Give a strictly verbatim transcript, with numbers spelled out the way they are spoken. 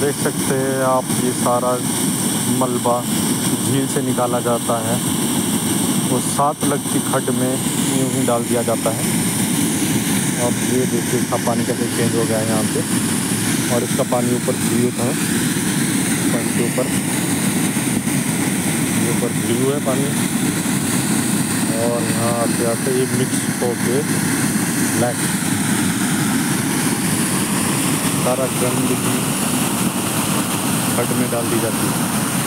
देख सकते हैं आप, ये सारा मलबा झील से निकाला जाता है, वो सात लगती खड्ड में यूँ ही डाल दिया जाता है। अब ये देखिए इसका पानी कैसे चेंज हो गया है यहाँ पे, और इसका पानी ऊपर व्यू था, पॉइंट के ऊपर ऊपर व्यू है पानी, और यहाँ आते आते ये मिक्स होके ब्लैक सारा गंदगी खड्ड में डाल दी जाती है।